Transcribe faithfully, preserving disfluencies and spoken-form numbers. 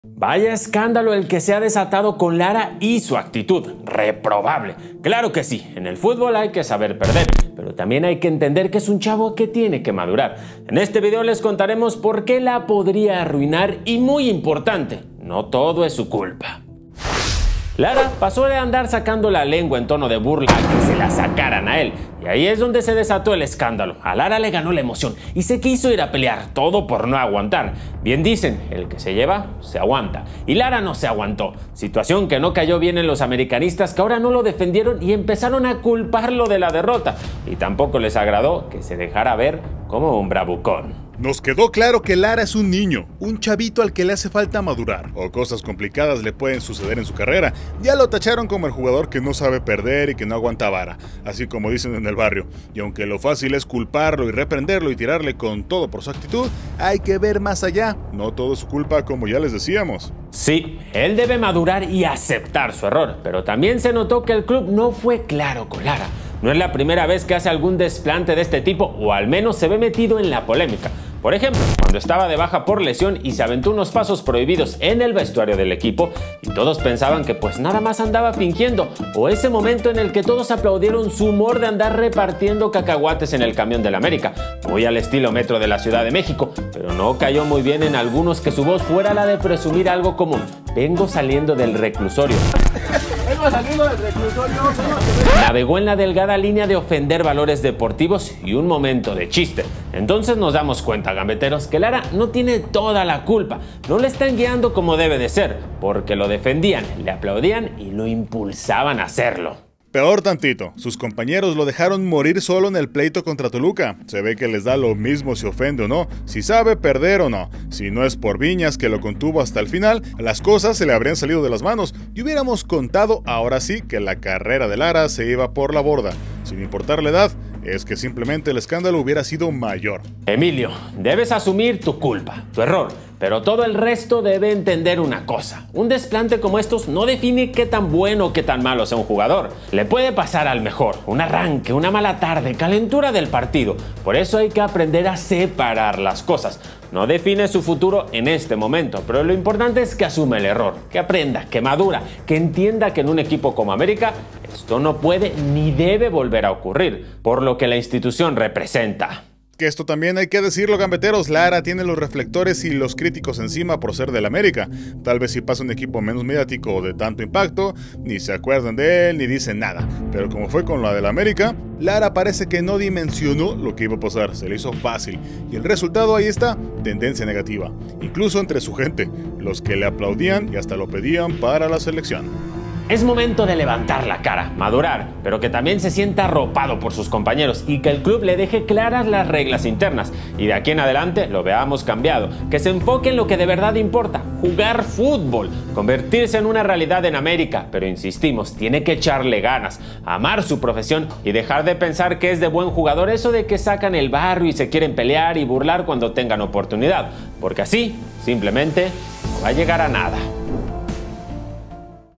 Vaya escándalo el que se ha desatado con Lara y su actitud, reprobable. Claro que sí, en el fútbol hay que saber perder, pero también hay que entender que es un chavo que tiene que madurar. En este video les contaremos por qué la podría arruinar y, muy importante, no todo es su culpa. Lara pasó de andar sacando la lengua en tono de burla a que se la sacaran a él, y ahí es donde se desató el escándalo. A Lara le ganó la emoción y se quiso ir a pelear, todo por no aguantar. Bien dicen, el que se lleva, se aguanta, y Lara no se aguantó, situación que no cayó bien en los americanistas, que ahora no lo defendieron y empezaron a culparlo de la derrota, y tampoco les agradó que se dejara ver como un bravucón. Nos quedó claro que Lara es un niño, un chavito al que le hace falta madurar, o cosas complicadas le pueden suceder en su carrera. Ya lo tacharon como el jugador que no sabe perder y que no aguanta vara, así como dicen en el barrio. Y aunque lo fácil es culparlo y reprenderlo y tirarle con todo por su actitud, hay que ver más allá. No todo es su culpa, como ya les decíamos. Sí, él debe madurar y aceptar su error, pero también se notó que el club no fue claro con Lara. No es la primera vez que hace algún desplante de este tipo, o al menos se ve metido en la polémica. Por ejemplo, cuando estaba de baja por lesión y se aventó unos pasos prohibidos en el vestuario del equipo y todos pensaban que pues nada más andaba fingiendo, o ese momento en el que todos aplaudieron su humor de andar repartiendo cacahuates en el camión del América, muy al estilo metro de la Ciudad de México, pero no cayó muy bien en algunos que su voz fuera la de presumir algo como vengo saliendo del reclusorio. Vengo saliendo del reclusorio. Navegó en la delgada línea de ofender valores deportivos y un momento de chiste. Entonces nos damos cuenta, gambeteros, que Lara no tiene toda la culpa. No le están guiando como debe de ser, porque lo defendían, le aplaudían y lo impulsaban a hacerlo. Peor tantito, sus compañeros lo dejaron morir solo en el pleito contra Toluca. Se ve que les da lo mismo si ofende o no, si sabe perder o no. Si no es por Viñas, que lo contuvo hasta el final, las cosas se le habrían salido de las manos y hubiéramos contado ahora sí que la carrera de Lara se iba por la borda. Sin importar la edad, es que simplemente el escándalo hubiera sido mayor. Emilio, debes asumir tu culpa, tu error, pero todo el resto debe entender una cosa. Un desplante como estos no define qué tan bueno o qué tan malo sea un jugador. Le puede pasar al mejor, un arranque, una mala tarde, calentura del partido. Por eso hay que aprender a separar las cosas. No define su futuro en este momento, pero lo importante es que asume el error, que aprenda, que madura, que entienda que en un equipo como América esto no puede ni debe volver a ocurrir, por lo que la institución representa. Que esto también hay que decirlo, gambeteros, Lara tiene los reflectores y los críticos encima por ser del América. Tal vez si pasa un equipo menos mediático o de tanto impacto, ni se acuerdan de él ni dicen nada. Pero como fue con la del América, Lara parece que no dimensionó lo que iba a pasar, se le hizo fácil. Y el resultado ahí está, tendencia negativa. Incluso entre su gente, los que le aplaudían y hasta lo pedían para la selección. Es momento de levantar la cara, madurar, pero que también se sienta arropado por sus compañeros y que el club le deje claras las reglas internas y de aquí en adelante lo veamos cambiado, que se enfoque en lo que de verdad importa, jugar fútbol, convertirse en una realidad en América, pero insistimos, tiene que echarle ganas, amar su profesión y dejar de pensar que es de buen jugador eso de que sacan el barrio y se quieren pelear y burlar cuando tengan oportunidad, porque así simplemente no va a llegar a nada.